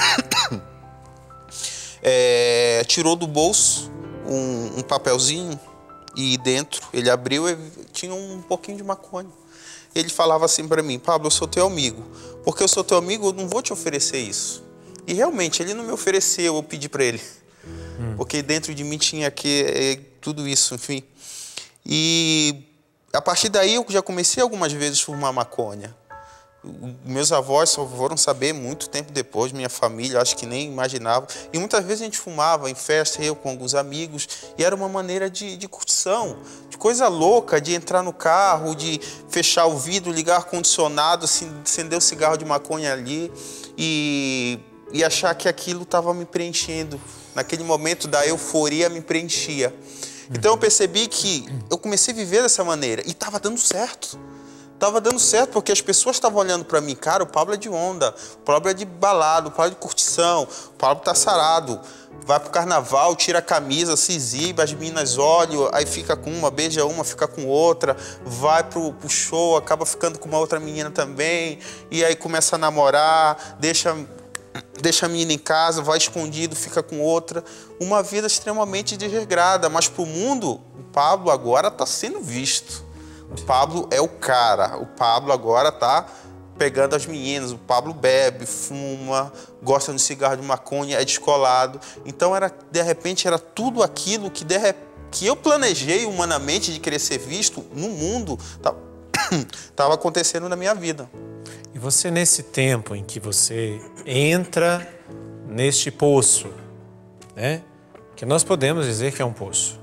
tirou do bolso um papelzinho, e dentro, ele abriu e tinha um pouquinho de maconha. Ele falava assim para mim, Pablo, eu sou teu amigo. Porque eu sou teu amigo, eu não vou te oferecer isso. E realmente, ele não me ofereceu, eu pedi para ele. Porque dentro de mim tinha tudo isso, enfim. E a partir daí, eu já comecei algumas vezes a fumar maconha. Meus avós só foram saber muito tempo depois, minha família, acho que nem imaginava. E muitas vezes a gente fumava em festa, eu com alguns amigos, e era uma maneira de curtição, de coisa louca, de entrar no carro, de fechar o vidro, ligar ar-condicionado, acender o cigarro de maconha ali e achar que aquilo estava me preenchendo. Naquele momento da euforia me preenchia. Então eu percebi que eu comecei a viver dessa maneira e estava dando certo. Tava dando certo, porque as pessoas estavam olhando para mim, cara, o Pablo é de onda, o Pablo é de balada, o Pablo é de curtição, o Pablo tá sarado, vai pro carnaval, tira a camisa, se exibe, as meninas olham, aí fica com uma, beija uma, fica com outra, vai pro show, acaba ficando com uma outra menina também, e aí começa a namorar, deixa a menina em casa, vai escondido, fica com outra. Uma vida extremamente desregrada, mas pro mundo, o Pablo agora tá sendo visto. O Pablo é o cara, o Pablo agora tá pegando as meninas, o Pablo bebe, fuma, gosta de cigarro de maconha, é descolado. Então, de repente, era tudo aquilo que eu planejei humanamente de querer ser visto no mundo, estava acontecendo na minha vida. E você, nesse tempo em que você entra neste poço, né? Que nós podemos dizer que é um poço,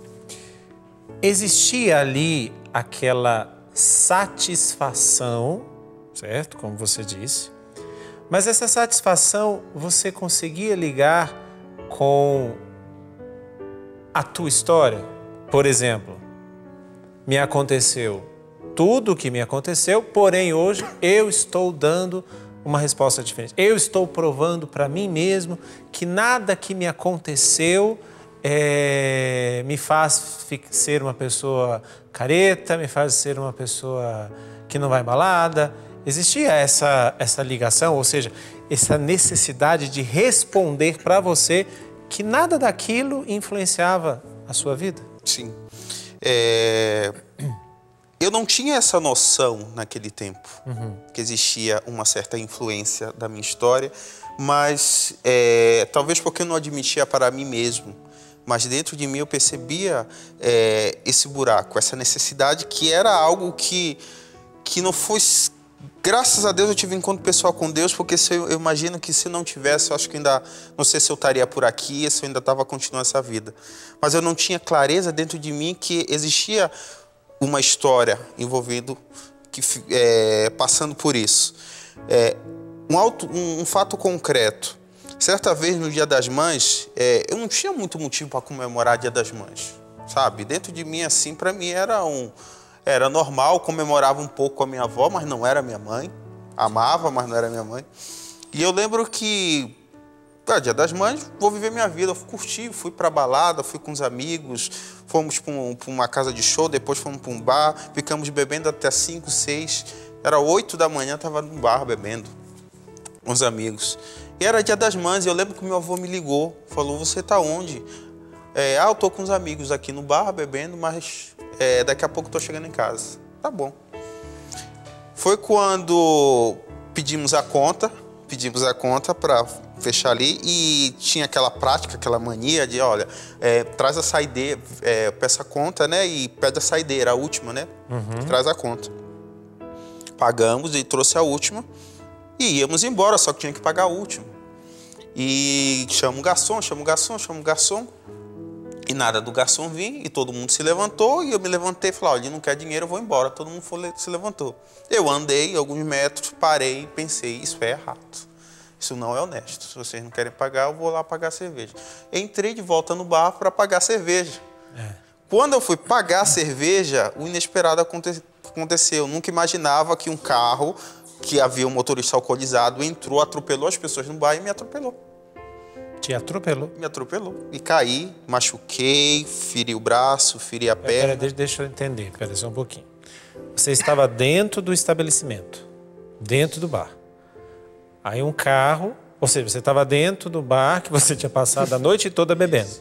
existia ali aquela satisfação, certo? Como você disse. Mas essa satisfação você conseguia ligar com a tua história? Por exemplo, me aconteceu tudo o que me aconteceu, porém hoje eu estou dando uma resposta diferente. Eu estou provando para mim mesmo que nada que me aconteceu me faz ser uma pessoa careta, me faz ser uma pessoa que não vai balada. Existia essa ligação, ou seja, essa necessidade de responder para você que nada daquilo influenciava a sua vida? Sim. Eu não tinha essa noção naquele tempo, que existia uma certa influência da minha história, mas talvez porque eu não admitia para mim mesmo, mas dentro de mim eu percebia esse buraco, essa necessidade, que era algo que não foi... Graças a Deus eu tive um encontro pessoal com Deus, porque eu imagino que se não tivesse, eu acho que ainda... Não sei se eu estaria por aqui, se eu ainda estava continuando essa vida. Mas eu não tinha clareza dentro de mim que existia uma história envolvendo, passando por isso. Um fato concreto. Certa vez, no Dia das Mães, eu não tinha muito motivo para comemorar o Dia das Mães, sabe? Dentro de mim, assim, para mim era normal, comemorava um pouco com a minha avó, mas não era minha mãe. Amava, mas não era minha mãe. E eu lembro que, Dia das Mães, vou viver minha vida. Eu curti, fui pra balada, fui com os amigos, fomos pra uma casa de show, depois fomos pra um bar, ficamos bebendo até 5, 6. Era 8 da manhã, estava no bar bebendo com os amigos. E era Dia das Mães, e eu lembro que meu avô me ligou, falou: você tá onde? Eu tô com os amigos aqui no bar bebendo, mas daqui a pouco tô chegando em casa. Tá bom. Foi quando pedimos a conta para fechar ali, e tinha aquela prática, aquela mania de, olha, traz a saideira, peça a conta, né, e pede a saideira, a última, né, traz a conta. Pagamos e trouxe a última, e íamos embora, só que tinha que pagar a última. E chama o garçom, e nada do garçom vir, e todo mundo se levantou, e eu me levantei e falei: olha, ele não quer dinheiro, eu vou embora. Todo mundo se levantou. Eu andei alguns metros, parei e pensei: isso é errado. Isso não é honesto. Se vocês não querem pagar, eu vou lá pagar cerveja. Entrei de volta no bar para pagar cerveja. Quando eu fui pagar a cerveja, o inesperado aconteceu. Eu nunca imaginava que um carro, que havia um motorista alcoolizado, entrou, atropelou as pessoas no bar e me atropelou. Te atropelou? Me atropelou. E caí, machuquei, feri o braço, feri a perna. Deixa eu entender, só um pouquinho. Você estava dentro do estabelecimento, dentro do bar. Aí um carro, ou seja, você estava dentro do bar que você tinha passado a noite toda bebendo.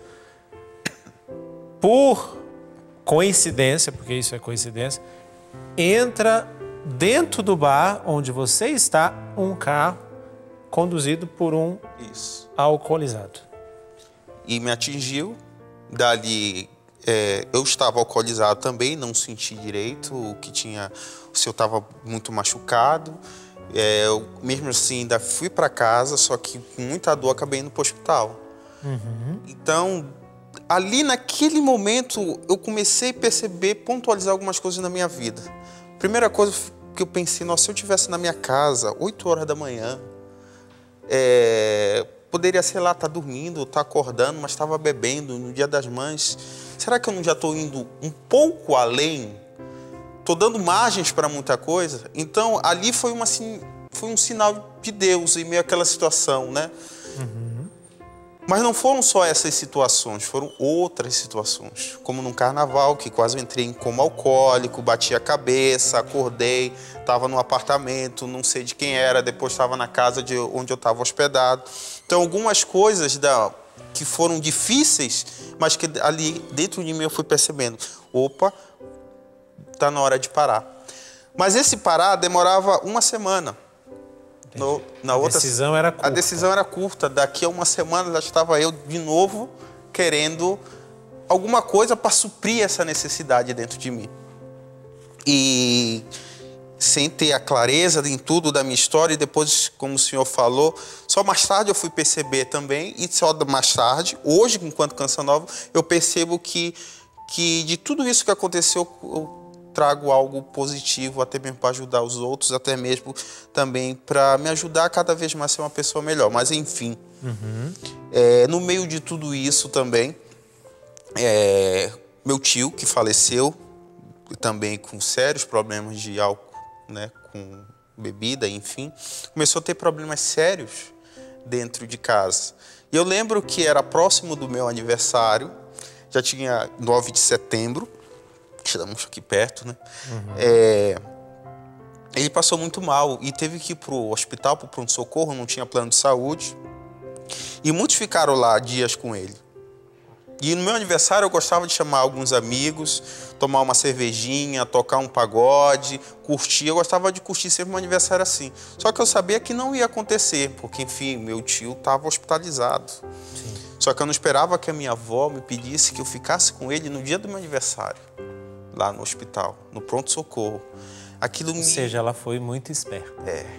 Por coincidência, porque isso é coincidência, entra dentro do bar onde você está um carro conduzido por um alcoolizado. E me atingiu. Dali, eu estava alcoolizado também, não senti direito se eu estava muito machucado. Eu, mesmo assim, ainda fui para casa, só que com muita dor acabei indo para o hospital. Então, ali naquele momento, eu comecei a perceber, pontualizar algumas coisas na minha vida. Primeira coisa que eu pensei: nossa, se eu estivesse na minha casa, 8 horas da manhã, poderia, sei lá, estar dormindo, estar acordando, mas estava bebendo no Dia das Mães. Será que eu não já estou indo um pouco além? Estou dando margens para muita coisa? Então, ali foi um sinal de Deus em meio àquela situação, né? Mas não foram só essas situações, foram outras situações. Como num carnaval, que quase eu entrei em coma alcoólico, bati a cabeça, acordei, estava no apartamento, não sei de quem era, depois estava na casa onde eu estava hospedado. Então, algumas coisas que foram difíceis, mas que ali dentro de mim eu fui percebendo: opa, está na hora de parar. Mas esse parar demorava uma semana. A decisão era curta. A decisão era curta. Daqui a uma semana já estava eu de novo querendo alguma coisa para suprir essa necessidade dentro de mim. E sem ter a clareza em tudo da minha história, e depois, como o senhor falou, só mais tarde eu fui perceber também, e só mais tarde, hoje, enquanto Canção Nova, eu percebo que de tudo isso que aconteceu, eu trago algo positivo, até mesmo para ajudar os outros, até mesmo também para me ajudar cada vez mais a ser uma pessoa melhor. Mas, enfim, no meio de tudo isso também, meu tio, que faleceu, também com sérios problemas de álcool, né, com bebida, enfim, começou a ter problemas sérios dentro de casa. E eu lembro que era próximo do meu aniversário, já tinha 9 de setembro, estamos aqui perto, né? Ele passou muito mal e teve que ir para o hospital, para o pronto-socorro, não tinha plano de saúde. E muitos ficaram lá dias com ele. E no meu aniversário eu gostava de chamar alguns amigos, tomar uma cervejinha, tocar um pagode, curtir. Eu gostava de curtir sempre um aniversário assim. Só que eu sabia que não ia acontecer, porque, enfim, meu tio estava hospitalizado. Sim. Só que eu não esperava que a minha avó me pedisse que eu ficasse com ele no dia do meu aniversário, lá no hospital, no pronto-socorro. Ou seja, ela foi muito esperta.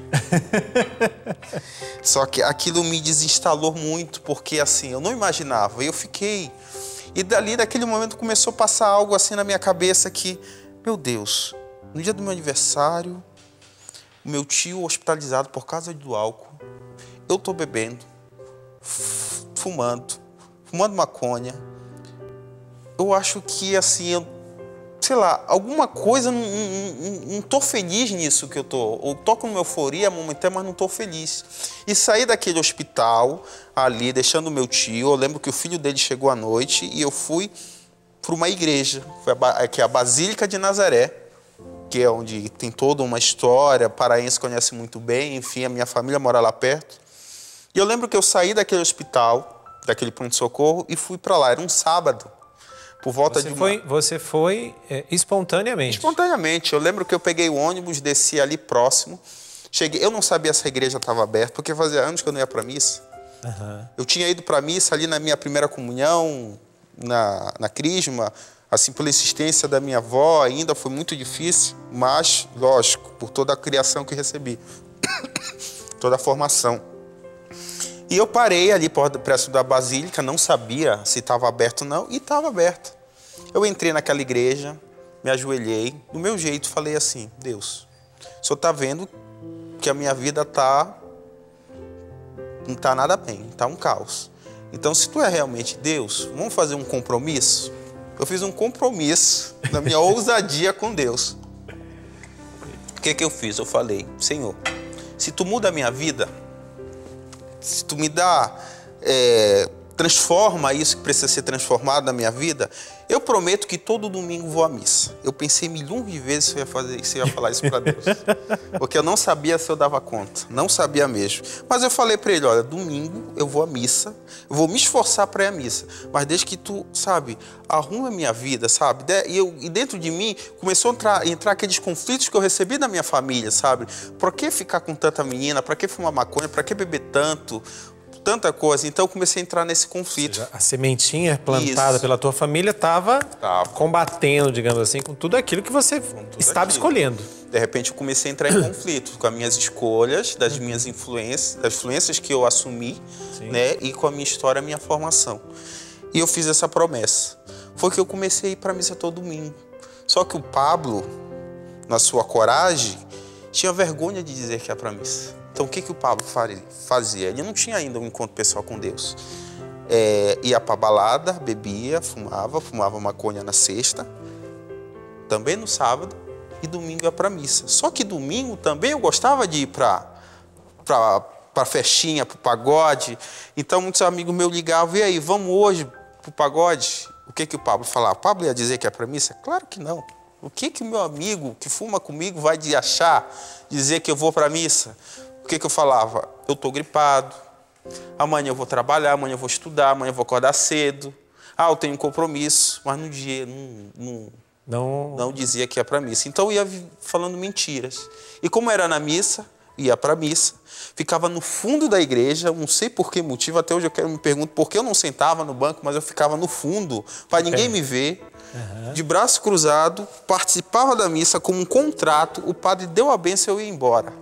Só que aquilo me desinstalou muito, porque assim, eu não imaginava. Eu fiquei... E dali, daquele momento, começou a passar algo assim na minha cabeça que, meu Deus, no dia do meu aniversário, o meu tio hospitalizado por causa do álcool, eu tô bebendo, fumando maconha. Eu acho que, assim, sei lá, alguma coisa, não tô feliz nisso que eu tô. Eu tô com uma euforia momentânea, mas não tô feliz. E saí daquele hospital ali, deixando o meu tio. Eu lembro que o filho dele chegou à noite e eu fui para uma igreja, que é a Basílica de Nazaré, que é onde tem toda uma história, paraense conhece muito bem, enfim, a minha família mora lá perto. E eu lembro que eu saí daquele hospital, daquele pronto-socorro, e fui para lá. Era um sábado. Por volta Você foi espontaneamente? Espontaneamente. Eu lembro que eu peguei o ônibus, desci ali próximo. Cheguei. Eu não sabia se a igreja estava aberta, porque fazia anos que eu não ia para a missa. Eu tinha ido para a missa ali na minha primeira comunhão, na crisma, assim, pela insistência da minha avó, ainda foi muito difícil, mas, lógico, por toda a criação que recebi, toda a formação. E eu parei ali perto da Basílica, não sabia se estava aberto ou não, e estava aberto. Eu entrei naquela igreja, me ajoelhei, do meu jeito, falei assim, Deus, o Senhor está vendo que a minha vida não está nada bem, está um caos. Então, se Tu é realmente Deus, vamos fazer um compromisso? Eu fiz um compromisso na minha ousadia com Deus. O que eu fiz? Eu falei, Senhor, se Tu muda a minha vida, se Tu me dá, transforma isso que precisa ser transformado na minha vida, eu prometo que todo domingo vou à missa. Eu pensei milhões de vezes se eu ia fazer isso, se eu ia falar isso para Deus. Porque eu não sabia se eu dava conta, não sabia mesmo. Mas eu falei para ele, olha, domingo eu vou à missa, eu vou me esforçar para ir à missa, mas desde que Tu, sabe, arruma a minha vida, sabe? E dentro de mim começou a entrar aqueles conflitos que eu recebi da minha família, sabe? Por que ficar com tanta menina? Para que fumar maconha? Para que beber tanto? Tanta coisa. Então eu comecei a entrar nesse conflito. Ou seja, a sementinha plantada pela tua família estava combatendo, digamos assim, com tudo aquilo que você estava escolhendo. De repente eu comecei a entrar em conflito com as minhas escolhas, das minhas influências, das influências que eu assumi, né, e com a minha história, a minha formação. E eu fiz essa promessa. Foi que eu comecei a ir para a missa todo domingo. Só que o Pablo, na sua coragem, tinha vergonha de dizer que ia para a missa. Então, o que o Pablo fazia? Ele não tinha ainda um encontro pessoal com Deus. Ia para balada, bebia, fumava maconha na sexta, também no sábado, e domingo ia para a missa. Só que domingo também eu gostava de ir para festinha, para o pagode. Então, muitos amigos meus ligavam, e aí, vamos hoje para o pagode? O que o Pablo falava? Pablo ia dizer que ia para a missa? Claro que não. O que o meu amigo que fuma comigo vai dizer que eu vou para a missa? O que eu falava? Eu estou gripado, amanhã eu vou trabalhar, amanhã eu vou estudar, amanhã eu vou acordar cedo. Eu tenho um compromisso, mas no dia não dizia que ia para a missa. Então eu ia falando mentiras. E como era na missa, ia para a missa, ficava no fundo da igreja, não sei por que motivo, até hoje me pergunto por que eu não sentava no banco, mas eu ficava no fundo, para ninguém me ver, de braço cruzado, participava da missa como um contrato, o padre deu a bênção e eu ia embora.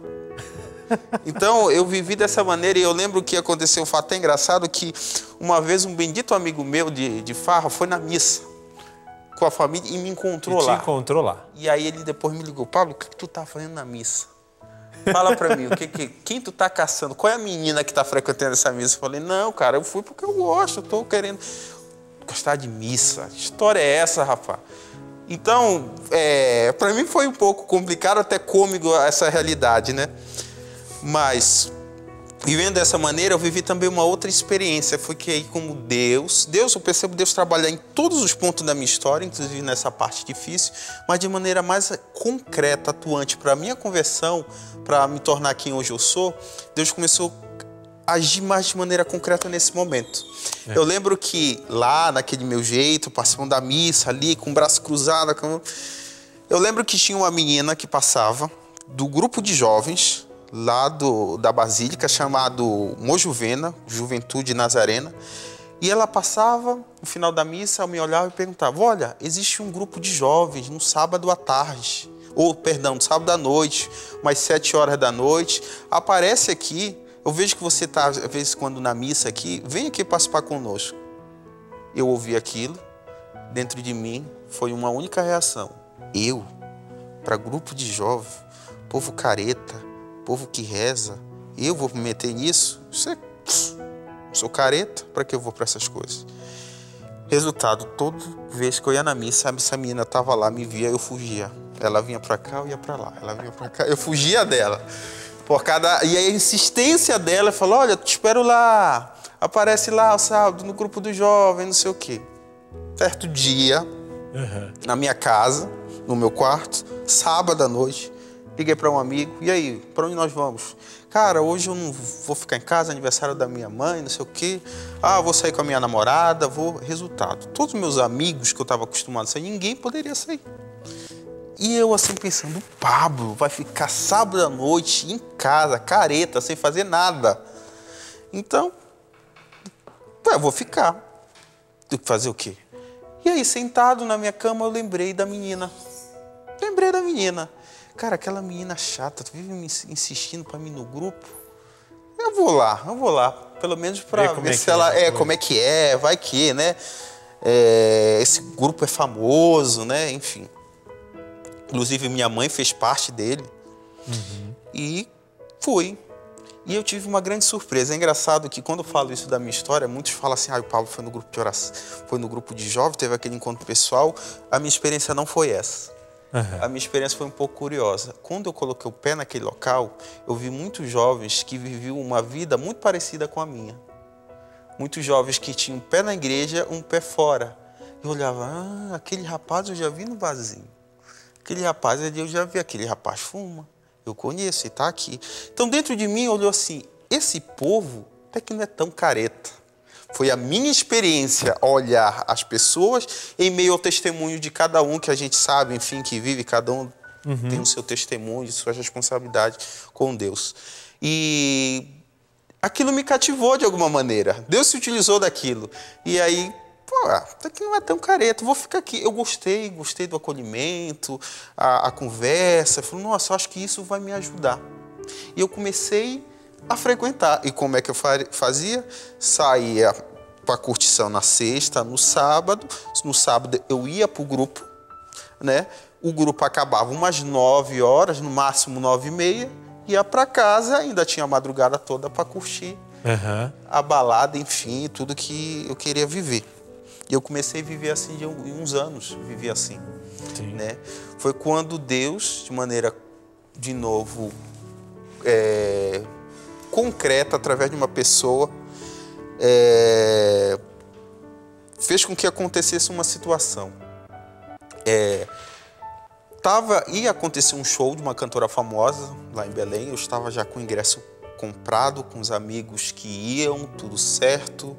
Então, eu vivi dessa maneira e eu lembro que aconteceu um fato até engraçado que uma vez um bendito amigo meu de farra foi na missa com a família e me encontrou lá. Te encontrou lá. E aí ele depois me ligou, Pablo, o que tu tá fazendo na missa? Fala pra mim, quem tu tá caçando? Qual é a menina que tá frequentando essa missa? Eu falei, não, cara, eu fui porque eu gosto, eu tô querendo gostar de missa. Que história é essa, rapaz? Então, para mim foi um pouco complicado, até cômico essa realidade, né? Mas, vivendo dessa maneira, eu vivi também uma outra experiência. Foi que aí, como Deus, eu percebo Deus trabalhar em todos os pontos da minha história, inclusive nessa parte difícil, mas de maneira mais concreta, atuante para a minha conversão, para me tornar quem hoje eu sou. Deus começou a agir mais de maneira concreta nesse momento. Eu lembro que lá, naquele meu jeito, participando da missa ali, com o braço cruzado, eu lembro que tinha uma menina que passava do grupo de jovens lá da Basílica, chamado Mojuvena, Juventude Nazarena, e ela passava, no final da missa, me olhava e perguntava: olha, existe um grupo de jovens no sábado à tarde, no sábado à noite, umas 7 horas da noite, aparece aqui, eu vejo que você está, às vezes, quando na missa aqui, vem aqui participar conosco. Eu ouvi aquilo, dentro de mim, foi uma única reação. Eu, para grupo de jovens, povo careta, povo que reza, eu vou me meter nisso? Sou careta, para que eu vou para essas coisas? Resultado, toda vez que eu ia na missa, essa menina estava lá, me via, eu fugia. Ela vinha para cá, eu ia para lá. Ela vinha para cá, eu fugia dela. E a insistência dela, falou: olha, te espero lá, aparece lá o sábado no grupo dos jovens, não sei o quê. Certo dia, na minha casa, no meu quarto, sábado à noite, liguei para um amigo: e aí, para onde nós vamos? Cara, hoje eu não vou ficar em casa, aniversário da minha mãe, não sei o quê. Vou sair com a minha namorada, Resultado, todos os meus amigos que eu estava acostumado a sair, ninguém poderia sair. E eu assim pensando: o Pablo vai ficar sábado à noite em casa, careta, sem fazer nada. Então, eu vou ficar. Tenho que fazer o quê? E aí, sentado na minha cama, eu lembrei da menina. Cara, aquela menina chata, vive me insistindo para mim no grupo. Eu vou lá. Pelo menos para ver se ela... como é que é, vai que, né? Esse grupo é famoso, né? Enfim. Inclusive, minha mãe fez parte dele. E fui. E eu tive uma grande surpresa. É engraçado que quando eu falo isso da minha história, muitos falam assim: o Pablo foi no grupo de oração, foi no grupo de jovens, teve aquele encontro pessoal. A minha experiência não foi essa. A minha experiência foi um pouco curiosa. Quando eu coloquei o pé naquele local, eu vi muitos jovens que viviam uma vida muito parecida com a minha. Muitos jovens que tinham um pé na igreja, um pé fora. Eu olhava: aquele rapaz eu já vi no barzinho. Aquele rapaz ali eu já vi, aquele rapaz fuma. Eu conheço, ele está aqui. Então, dentro de mim, olhou assim: esse povo até que não é tão careta. Foi a minha experiência olhar as pessoas em meio ao testemunho de cada um, que a gente sabe, enfim, que vive, cada um tem o seu testemunho, sua responsabilidade com Deus. E aquilo me cativou de alguma maneira. Deus se utilizou daquilo. E aí, até que não é tão careta, vou ficar aqui. Eu gostei do acolhimento, a conversa. Eu falei: nossa, eu acho que isso vai me ajudar. E eu comecei a frequentar. E como é que eu fazia? Saía para curtição na sexta, no sábado. No sábado eu ia para o grupo, né? O grupo acabava umas 9 horas, no máximo 9h30. Ia para casa, ainda tinha a madrugada toda para curtir a balada, enfim, tudo que eu queria viver. E eu comecei a viver assim de uns anos, vivi assim. Né? Foi quando Deus, de maneira, de novo, concreta, através de uma pessoa, fez com que acontecesse uma situação. Ia acontecer um show de uma cantora famosa lá em Belém. Eu estava já com o ingresso comprado, com os amigos que iam, tudo certo.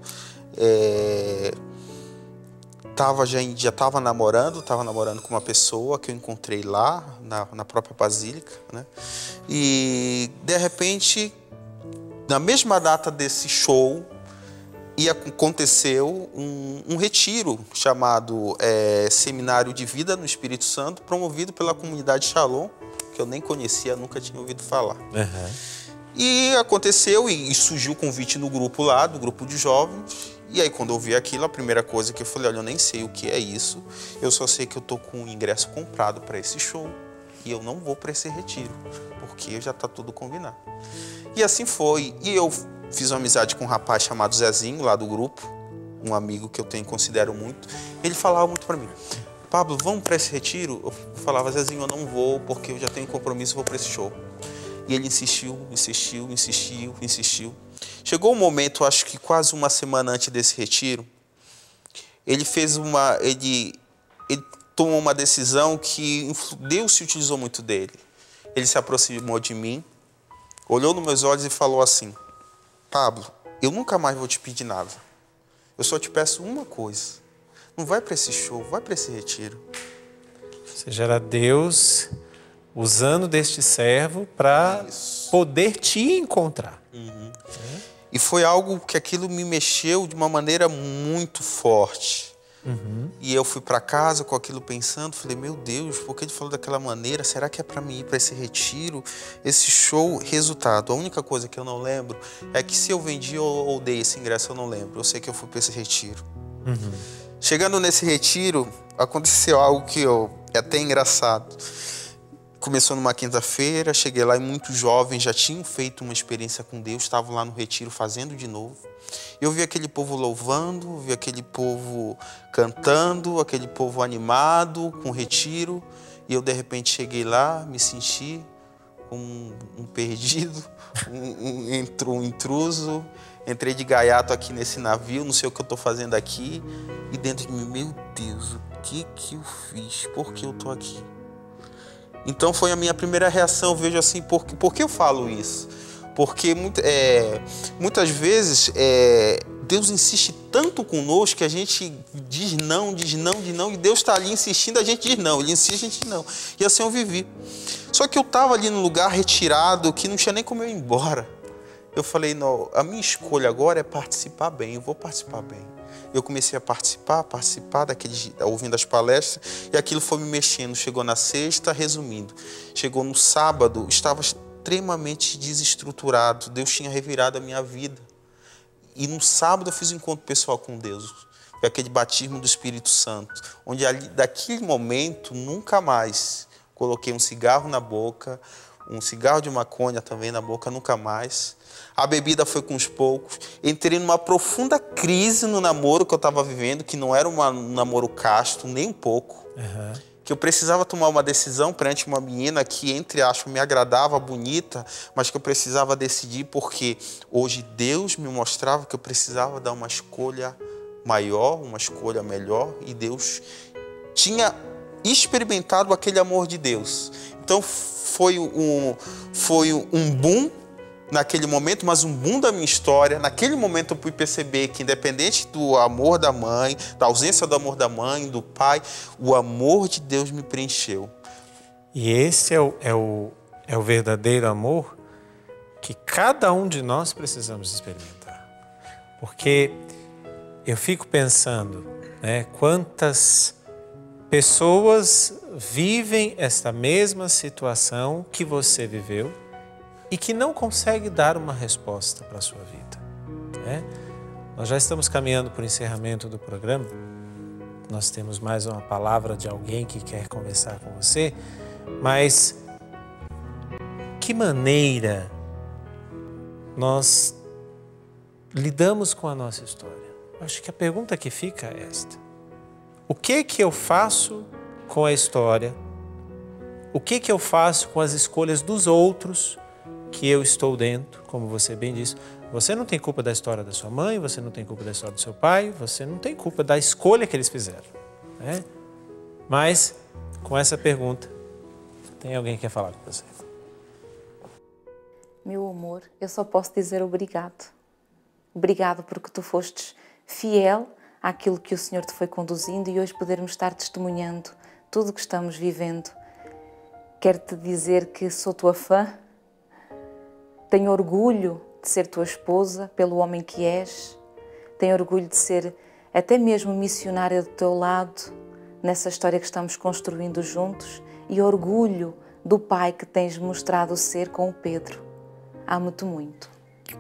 Já estava namorando com uma pessoa que eu encontrei lá na própria Basílica, né? E de repente, na mesma data desse show, aconteceu um retiro chamado Seminário de Vida no Espírito Santo, promovido pela comunidade Shalom, que eu nem conhecia, nunca tinha ouvido falar. E aconteceu, e surgiu o convite no grupo lá, do grupo de jovens. E aí, quando eu vi aquilo, a primeira coisa que eu falei: olha, eu nem sei o que é isso, eu só sei que eu tô com o ingresso comprado para esse show e eu não vou para esse retiro, porque já tá tudo combinado. E assim foi. E eu fiz uma amizade com um rapaz chamado Zezinho, lá do grupo, um amigo que eu tenho e considero muito. Ele falava muito para mim: Pablo, vamos para esse retiro? Eu falava, Zezinho, eu não vou porque eu já tenho compromisso, vou para esse show. E ele insistiu. Chegou um momento, acho que quase uma semana antes desse retiro, ele tomou uma decisão que Deus se utilizou muito dele. Ele se aproximou de mim, olhou nos meus olhos e falou assim, Pablo, eu nunca mais vou te pedir nada. Eu só te peço uma coisa. Não vai para esse show, vai para esse retiro. Ou seja, era Deus usando deste servo para poder te encontrar. E foi algo que aquilo me mexeu de uma maneira muito forte. E eu fui para casa com aquilo pensando, falei, meu Deus, por que ele falou daquela maneira? Será que é para mim ir para esse retiro, esse show? Resultado, a única coisa que eu não lembro é que se eu vendi ou dei esse ingresso, eu não lembro. Eu sei que eu fui para esse retiro. Chegando nesse retiro, aconteceu algo que é até engraçado. Começou numa quinta-feira, cheguei lá e muitos jovens já tinham feito uma experiência com Deus, estavam lá no retiro fazendo de novo. Eu vi aquele povo louvando, vi aquele povo cantando, aquele povo animado com o retiro. E eu, de repente, cheguei lá, me senti um perdido, um intruso. Entrei de gaiato aqui nesse navio, não sei o que eu estou fazendo aqui. E dentro de mim, meu Deus, o que eu fiz? Por que eu estou aqui? Então foi a minha primeira reação, vejo assim, por que eu falo isso? Porque muitas vezes Deus insiste tanto conosco que a gente diz não, e Deus está ali insistindo, a gente diz não, Ele insiste, a gente diz não. E assim eu vivi. Só que eu estava ali num lugar retirado, que não tinha nem como eu ir embora. Eu falei, não, a minha escolha agora é participar bem, eu vou participar bem. Eu comecei a participar ouvindo as palestras, e aquilo foi me mexendo. Chegou na sexta, resumindo, chegou no sábado, estava extremamente desestruturado. Deus tinha revirado a minha vida. E no sábado eu fiz um encontro pessoal com Deus, foi aquele batismo do Espírito Santo, onde daquele momento, nunca mais coloquei um cigarro na boca, um cigarro de maconha também na boca, nunca mais. A bebida foi com os poucos. Entrei numa profunda crise no namoro que eu estava vivendo, que não era um namoro casto, nem um pouco. Que eu precisava tomar uma decisão perante uma menina que, entre aspas, me agradava, bonita, mas que eu precisava decidir porque hoje Deus me mostrava que eu precisava dar uma escolha maior, uma escolha melhor, e Deus tinha experimentado aquele amor de Deus. Então foi um boom naquele momento, mas um boom da minha história. Naquele momento eu pude perceber que, independente do amor da mãe, da ausência do amor da mãe, do pai, o amor de Deus me preencheu. E esse é o verdadeiro amor que cada um de nós precisamos experimentar. Porque eu fico pensando, quantas pessoas vivem esta mesma situação que você viveu e que não consegue dar uma resposta para a sua vida. Nós já estamos caminhando para o encerramento do programa. Nós temos mais uma palavra de alguém que quer conversar com você, mas que maneira nós lidamos com a nossa história? Acho que a pergunta que fica é esta. O que eu faço com a história? O que eu faço com as escolhas dos outros que eu estou dentro? Como você bem disse, você não tem culpa da história da sua mãe, você não tem culpa da história do seu pai, você não tem culpa da escolha que eles fizeram. Mas, com essa pergunta, tem alguém que quer falar com você? Meu amor, eu só posso dizer obrigado. Obrigado porque tu fostes fiel àquilo que o Senhor te foi conduzindo e hoje podermos estar testemunhando tudo o que estamos vivendo. Quero-te dizer que sou tua fã, tenho orgulho de ser tua esposa pelo homem que és, tenho orgulho de ser até mesmo missionária do teu lado nessa história que estamos construindo juntos e orgulho do pai que tens mostrado ser com o Pedro. Amo-te muito.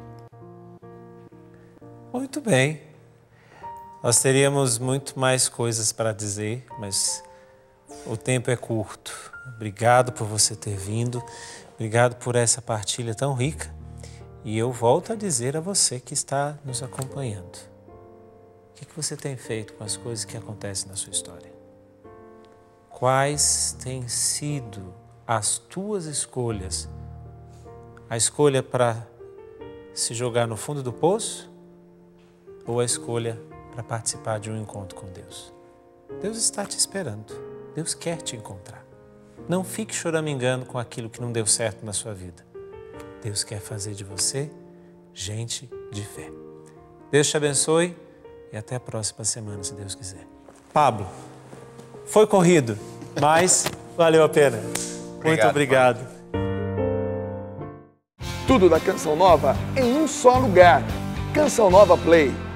Muito bem. Nós teríamos muito mais coisas para dizer, mas o tempo é curto. Obrigado por você ter vindo. Obrigado por essa partilha tão rica. E eu volto a dizer a você que está nos acompanhando. O que você tem feito com as coisas que acontecem na sua história? quais têm sido as tuas escolhas? A escolha para se jogar no fundo do poço ou a escolha para participar de um encontro com Deus? Deus está te esperando. Deus quer te encontrar. Não fique choramingando com aquilo que não deu certo na sua vida. Deus quer fazer de você gente de fé. Deus te abençoe e até a próxima semana, se Deus quiser. Pablo, foi corrido, mas valeu a pena. Muito obrigado. Tudo da Canção Nova em um só lugar. Canção Nova Play.